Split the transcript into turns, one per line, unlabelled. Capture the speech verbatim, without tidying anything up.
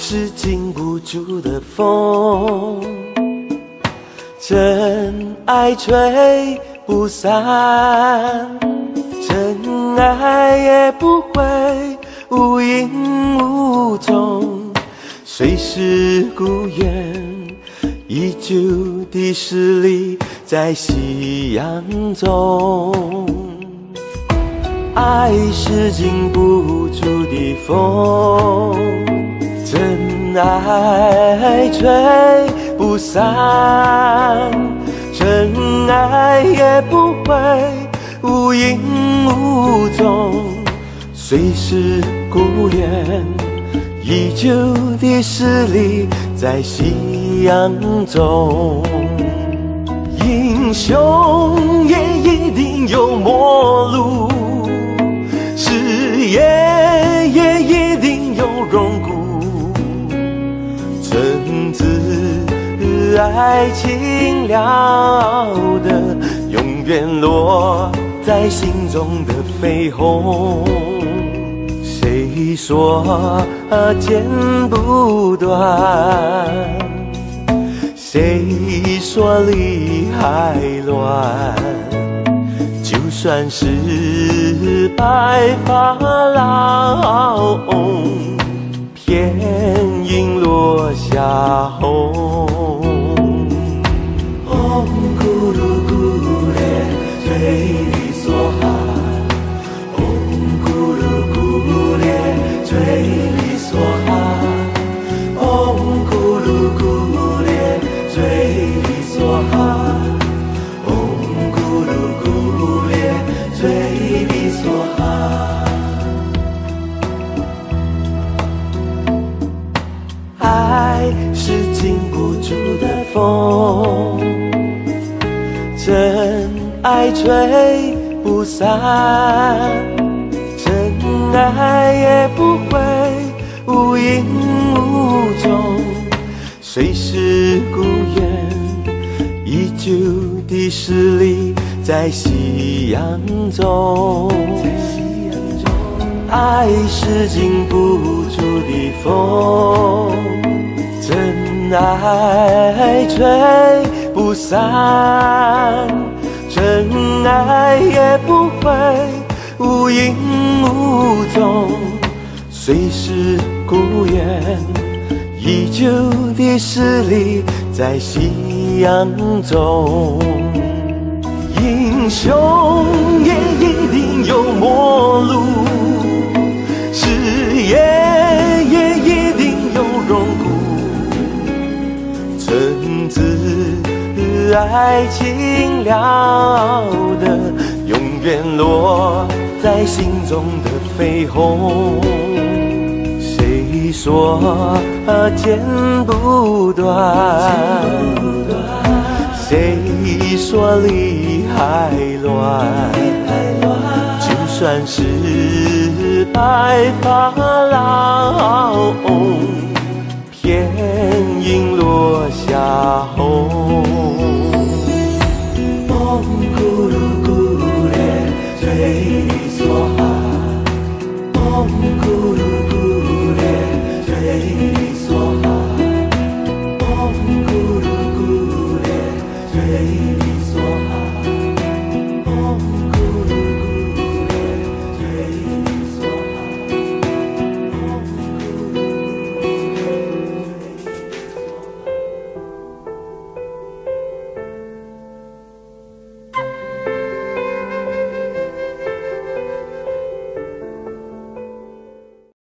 是经不住的风，真爱吹不散，真爱也不会无影无踪，虽是故园，依旧的诗里在夕阳中。爱是经不住的风，真爱吹不散，真爱也不会无影无踪，虽是故园，依旧的诗里在夕阳中。英雄也一定有末路，事业也一定有荣枯，真挚爱情了的，永远落在心中的绯红。谁说剪不断？谁说理还乱？就算是白发老翁，片影落下红。哦，咕噜咕咧，嘴里说哈。哦，咕噜咕咧，嘴里说哈。哦，咕噜咕咧，嘴里说哈。哦，咕噜咕咧，嘴里说哈。爱是经不住的风，真爱吹不散，真爱也不会无影无踪，虽是故园，依旧的诗里在夕阳中。爱是经不住的风，真爱吹不散，真爱也不会无影无踪，虽是故园，依旧的诗里在夕阳中。英雄也一定有末路，事业也一定有荣枯，真挚爱情了的，永远落在心中的绯红。谁说剪不断？谁说理还乱？就算是白发老翁，片影落下红。哦，咕噜